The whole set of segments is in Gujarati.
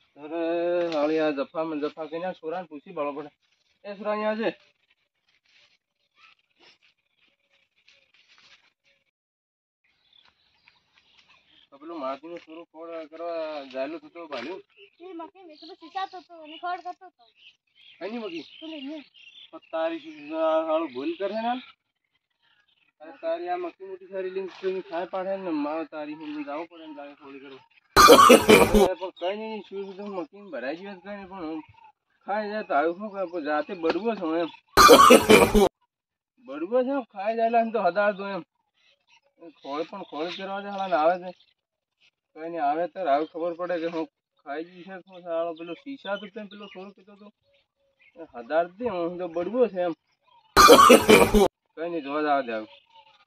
अरे हाल यार जफा में जफा के ना छोरा पूछी बड़ो पड़े ए छोरा यहाँ जे પેલું માટીનું થોડું ખોળ કરવા જાયલું થતો ભાલ્યું એ મકે મેં તો શીખાતો તો અને ખોડ કરતો તો કઈ નહીં મગી તો લઈને તારી હાળું ભૂલ કરે ને અરે તારી આ મક્કી મોટી સારી લિંક ખાય પાડે ને માવ તારી હું જાવું પડે ને લાગે થોડી કરવા પણ કઈ નહીં શું સુધી મક્કી ભરાઈ ગયો કઈ નહીં પણ હું ખાઈ જાય તો આવ્યું શું કરે જાતે બળવો છો એમ બળવો છે ખાઈ જાય તો હદાર દો એમ ખોળ પણ ખોળ કરવા દે હાલ આવે છે કઈ નહીં આવે તો આવું ખબર પડે કે હું ખાઈ ગઈ છે શું સારો પેલો શીશા તો પેલો થોડું કીધું તો હદાર દે હું તો બળવો છે એમ કઈ નહીં જોવા જ આવે દે આવું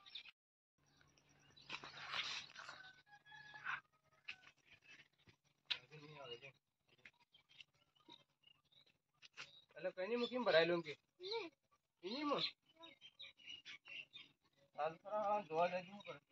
એટલે કઈ નહીં મૂકીને ભરાયેલું કે નહીં મૂક હાલ ખરા જોવા જાય શું કરે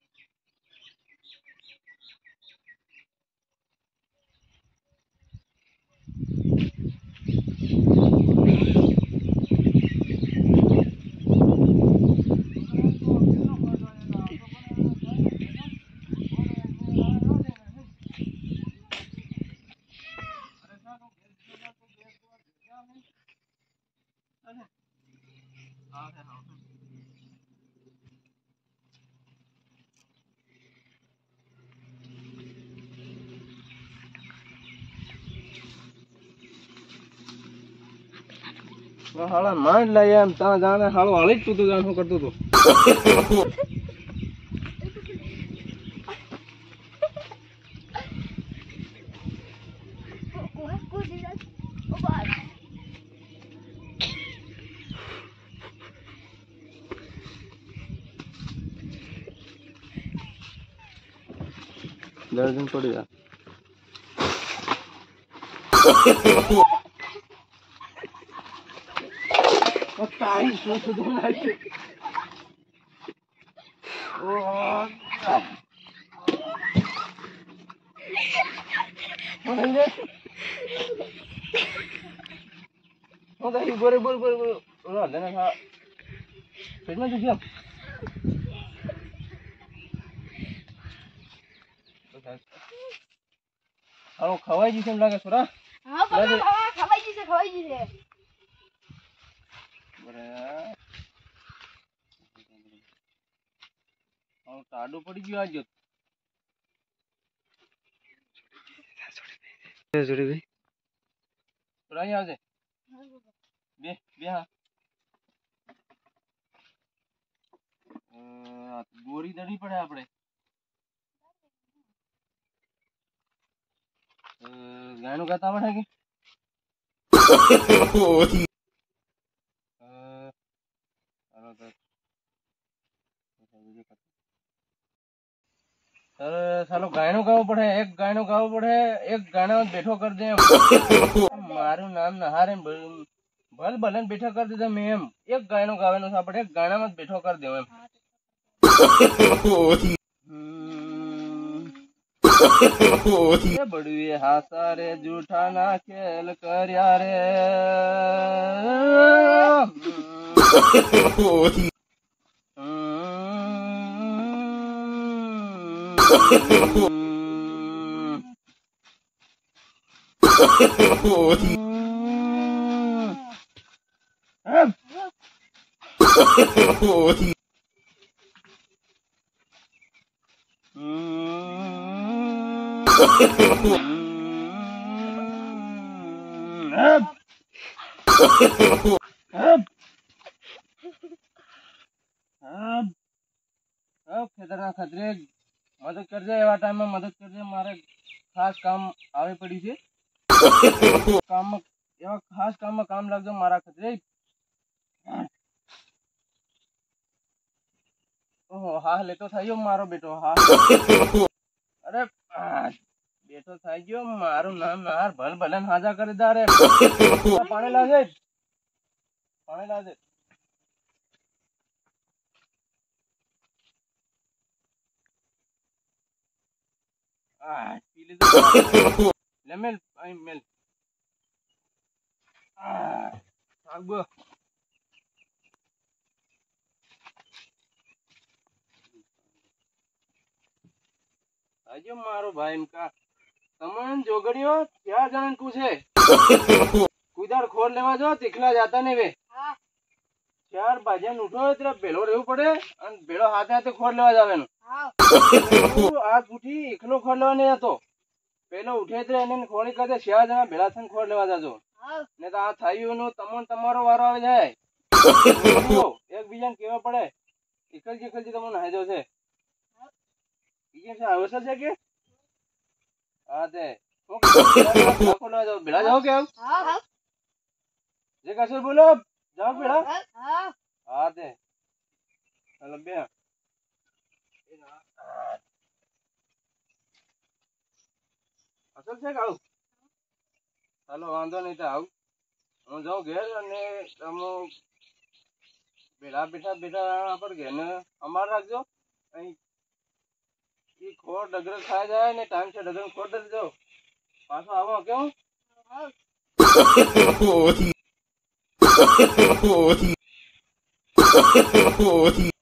હાલા માંડ લાય એમ તા જાણે હાલો હાલી જ તું જાણ શું કરતો હતો દર્જન પડી જા તારી શું સુધું લાગે બોલ બોલ બોલ બોલ પેટમાં જગ્યા હાલો ખવાઈ જશે એમ લાગે છોરા હા પપ્પા ખવાઈ જશે ટાડું પડી ગયું આજ અહીં આવજે બે બે હા ગોરી દડી પડે આપણે ગાયનું ગાતા આવડે કે સાલો ગાયનું ગાવું પડે એક ગાયનું ગાવું પડે એક ગાણા બેઠો કરી દે મારું નામ નહારે ભલ ભલે બેઠો કરી દીધો મેં એમ એક ગાયનું ગાવાનું આપણે એક ગાણામાં બેઠો કરી દેવો એમ બડુએ હાસા રે જૂઠા ના ખેલ કર્યા રે ખેતરના ખતરે મદદ કરજે એવા ટાઈમમાં મદદ કરજે મારે ખાસ કામ આવી પડ્યું છે કામમાં એવા ખાસ કામમાં કામ લાગજો મારા ખતરે ઓહો હા લેતો થઈ ગયો મારો બેટો હા અરે બેટો થઈ ગયો મારું નામ નાર ભલ ભલે હાજા કરી દા રે પાણી લાગે પી લીધું લેમેલ તમને જોગડીઓ 4 જણાને પૂછે કુદાર ખોર લેવા જો તીખલા જાતા નહીં વે હા 4 ભાજ્યા ઉઠો એટલે ભેળો રહેવું પડે અને ભેળો હાથે હાથે ખોર લેવા જવાનું હા આ ઉઠી એકલો ખોર લેવા નહીં હતો પેલો ઉઠે એટલે એને ખોળી કરે 4 જણા ભેળા થઈને ખોર લેવા જાજો હા ને તો આ થયું નું તમારો વારો આવી જાય એકબીજાને કેવા પડે એકલજી તમને હાજો છે બીજે છે આવસર છે કે હા તે ભેળા જાઓ કે હા જે કશે બોલો જાઓ ભેળા હા હા તે ચાલો બે અસલ છે કે આવું ચાલો વાંધો નહીં તો આવું હું જાઉં ઘેર અને તમે ભેળા બેઠા પર ઘેર ને અમાર રાખજો અહીં ઈ ખોર ડગર ખાઈ જાય ને ટાઈમ છે ડગર ખોર દઈ દેજો પાછો આવો કેવું હા